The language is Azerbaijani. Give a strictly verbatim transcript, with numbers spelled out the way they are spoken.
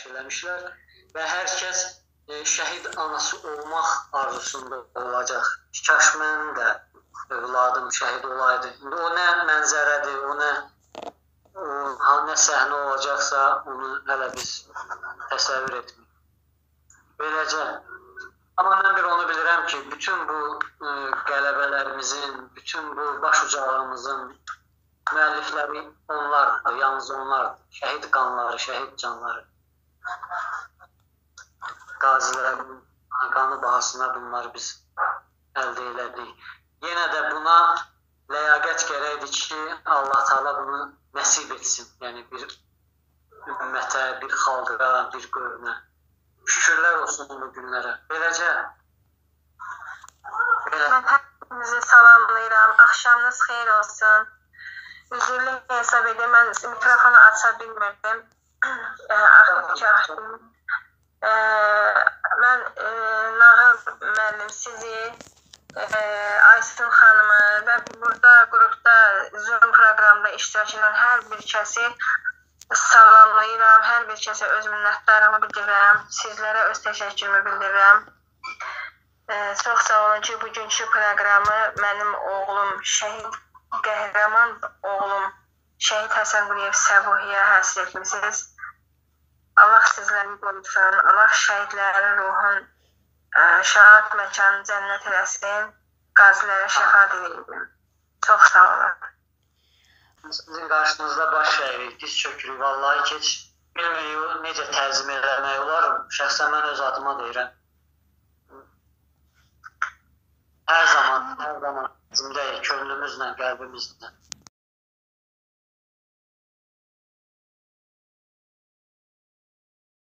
eləmişlər və hər kəs e, şəhid anası olmaq arzusunda olacaq. Kaş mənim də övladım şəhid olaydı. İndi o nə mənzərədir, o nə o, nə səhnə olacaqsa onu hələ biz təsəvvür etmirik. Beləcə. Amma mən bir onu bilirəm ki, bütün bu e, qələbələrimizin, bütün bu baş ucalığımızın müəllifləri onlardır, yalnız onlardır. Şəhid qanları, şəhid canları. Qazilərin qanı bahasına bunları biz əldə elədik. Yenə də buna ləyaqət gərəkdir ki, Allah Teala bunu nəsib etsin. Yəni bir ümmətə, bir xalqa, bir qövmə. Şükürlər olsun bu günlərə. Beləcə. Belə. Mən hepinizi salamlayıram. Axşamınız xeyir olsun. Üzrlü hesab edim. Mən mikrofonu aça bilmirdim. Axırki açdım. Mən Nahar müəllim sizi, Aysun xanımı və burada qrupda Zoom proqramda iştirak edən hər bir kəsi salamlayıram, hər bir kəsə öz minnətdarımı bildirirəm, sizlərə öz təşəkkürümü bildirirəm. Ee, çox sağ olun ki, bugünkü proqramı mənim oğlum, şəhid qəhrəman oğlum, şəhid Həsən Quliyev Səbuhiyə həsr etmişsiniz. Allah sizləri qorusun, Allah şəhidlərin ruhun şəhad məkanı cənnət eləsin, qazilərə şəfa diləyim. Çox sağ olun. Sizin qarşınızda baş əyirik, diz çökürük, vallahi ki, heç bilmirik necə təzim eləmək olar. Şəxsən mən öz adıma deyirəm. Hər zaman, hər zaman bizimdəyik, könlümüzlə, qəlbimizlə.